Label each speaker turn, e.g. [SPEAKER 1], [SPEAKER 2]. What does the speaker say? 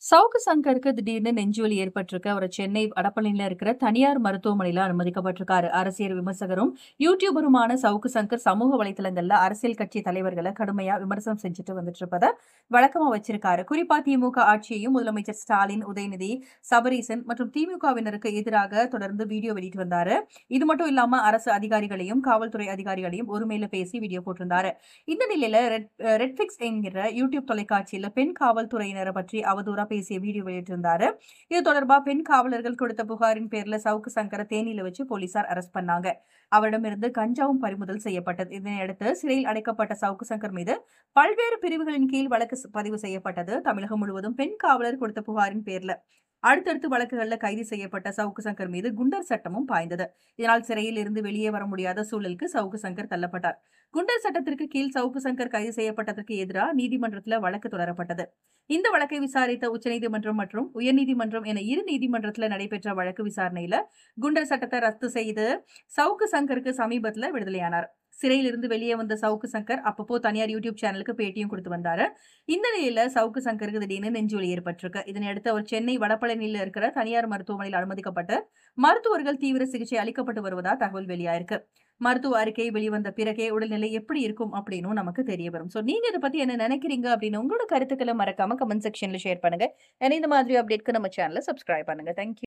[SPEAKER 1] சவுக்கு சங்கருக்கு திடீர்னு நெஞ்சுவலி ஏற்பட்டிருக்கு. அவர் சென்னை வடபழனியில இருக்கிற தனியார் மருத்துவமனையில அனுமதிக்கப்பட்டிருக்காரு. அரசியல் விமர்சகரும், யூடியூபருமான சவுக்கு சங்கர் சமூக வலைதளங்கள்ல அரசியல் கட்சி தலைவர்கள கடுமையா விமர்சனம் செஞ்சுட்டு வந்துட்டு இருப்பத வழக்கமா வச்சிருக்காரு. குறிப்பா திமுக ஆட்சியையும், முதலமைச்சர் ஸ்டாலின், உதயநிதி, சபரீசன் மற்றும் திமுகவினருக்கு எதிராக தொடர்ந்து வீடியோ வெளியிட்டு வந்தாரு. இது மட்டும் இல்லாம அரசு அதிகாரிகளையும், காவல்துறை அதிகாரிகளையும் ஒருமையில பேசி வீடியோ போட்டிருந்தாரு. இந்த நிலையில ரெட்பிக்ஸ் என்கிற யூடியூப் தொலைக்காட்சியில பெண் காவல்துறையினரை பற்றி அவதூறா பேசிய வீடியோ வெளியிட்டிருந்தாரு. இது தொடர்பா பெண் காவலர்கள் கொடுத்த புகாரின் பேர்ல சவுக்கு சங்கரை தேனியில வச்சு போலீசார் அரெஸ்ட் பண்ணாங்க. அவரிடமிருந்து கஞ்சாவும் பறிமுதல் செய்யப்பட்டது. இதனையடுத்து சிறையில் அடைக்கப்பட்ட சவுக்கு சங்கர் மீது பல்வேறு பிரிவுகளின் கீழ் வழக்கு பதிவு செய்யப்பட்டது. தமிழகம் முழுவதும் பெண் காவலர் கொடுத்த புகாரின் பேர்ல அடுத்தடுத்து வழக்குகள்ல கைது செய்யப்பட்ட சவுக்கு சங்கர் மீது குண்டர் சட்டமும் பாய்ந்தது. இதனால் சிறையில் இருந்து வெளியே வர முடியாத சூழலுக்கு சவுக்கு சங்கர் தள்ளப்பட்டார். குண்டர் சட்டத்திற்கு கீழ் சவுக்கு சங்கர் கைது செய்யப்பட்டதற்கு எதிராக நீதிமன்றத்தில் வழக்கு தொடரப்பட்டது. இந்த வழக்கை விசாரித்த உச்சநீதிமன்றம் மற்றும் உயர்நீதிமன்றம் என இரு நீதிமன்றத்தில் நடைபெற்ற வழக்கு விசாரணையில குண்டர் சட்டத்தை ரத்து செய்து சவுக்கு சங்கருக்கு சமீபத்துல விடுதலையானார். சிறையில் இருந்து வெளியே வந்த சவுக்கு சங்கர் அப்பப்போ தனியார் யூடியூப் சேனலுக்கு பேட்டியும் கொடுத்து வந்தாரு. இந்த நிலையில சவுக்கு சங்கருக்கு திடீர்னு நெஞ்சுவலி ஏற்பட்டிருக்கு. இதனையடுத்து அவர் சென்னை வடபழனியில் இருக்கிற தனியார் மருத்துவமனையில் அனுமதிக்கப்பட்டு மருத்துவர்கள் தீவிர சிகிச்சை அளிக்கப்பட்டு வருவதா தகவல் வெளியாயிருக்கு. மருத்துவ அறிக்கை வெளிவந்த பிறகே உடல்நிலை எப்படி இருக்கும் அப்படின்னு நமக்கு தெரிய வரும். சோ நீங்க இதை பத்தி என்ன நினைக்கிறீங்க அப்படின்னு உங்களோட கருத்துக்களை மறக்காம கமெண்ட் செக்ஷன்ல ஷேர் பண்ணுங்க. இந்த மாதிரி அப்டேட்க்கு நம்ம சேனலை சப்ஸ்கிரைப் பண்ணுங்க. தேங்க்யூ.